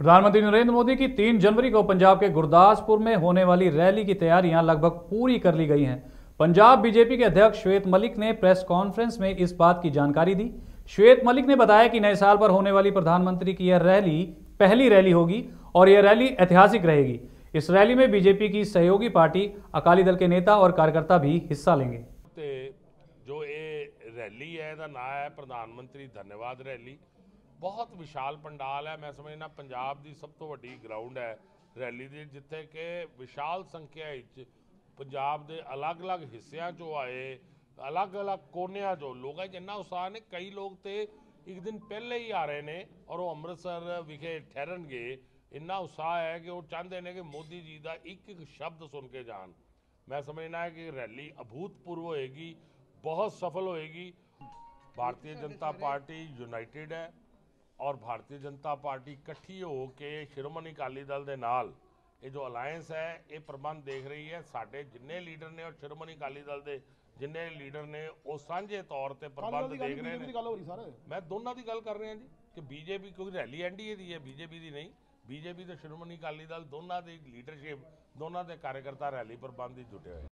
प्रधानमंत्री नरेंद्र मोदी की 3 जनवरी को पंजाब के गुरदासपुर में होने वाली रैली की तैयारियां लगभग पूरी कर ली गई हैं। पंजाब बीजेपी के अध्यक्ष श्वेत मलिक ने प्रेस कॉन्फ्रेंस में इस बात की जानकारी दी। श्वेत मलिक ने बताया कि नए साल पर होने वाली प्रधानमंत्री की यह रैली पहली रैली होगी और यह रैली ऐतिहासिक रहेगी। इस रैली में बीजेपी की सहयोगी पार्टी अकाली दल के नेता और कार्यकर्ता भी हिस्सा लेंगे। जो ये रैली है ਇਹਦਾ ਨਾਂ है प्रधानमंत्री धन्यवाद रैली। बहुत विशाल पंडाल है। मैं समझना पंजाब की सब तो वड्डी ग्राउंड है रैली की, जिथे कि विशाल संख्या पंजाब के अलग अलग हिस्सों चो आए, अलग अलग कोनिया चो लोगों इन्ना उत्साह ने। कई लोग तो एक दिन पहले ही आ रहे हैं और वो अमृतसर विखे ठहरनगे। इन्ना उत्साह है कि वो चाहते हैं कि मोदी जी का एक एक शब्द सुन के जान। मैं समझना है कि रैली अभूतपूर्व होएगी, बहुत सफल होएगी। भारतीय जनता पार्टी यूनाइटेड है और भारतीय जनता पार्टी इकट्ठी होके श्रोमणी अकाली दल के नाल ये जो अलायंस है ये प्रबंध देख रही है। साढ़े जिन्ने लीडर ने और श्रोमणी अकाली दल के जिन्ने लीडर ने वो साझे तौर पर प्रबंध देख रहे हैं। मैं दोनों की गल कर रहा जी कि बीजेपी, क्योंकि रैली एनडीए की है, बीजेपी की नहीं। बीजेपी तो श्रोमणी अकाली दल दोनों की लीडरशिप, दोनों के कार्यकर्ता रैली प्रबंध ही जुटे हुए।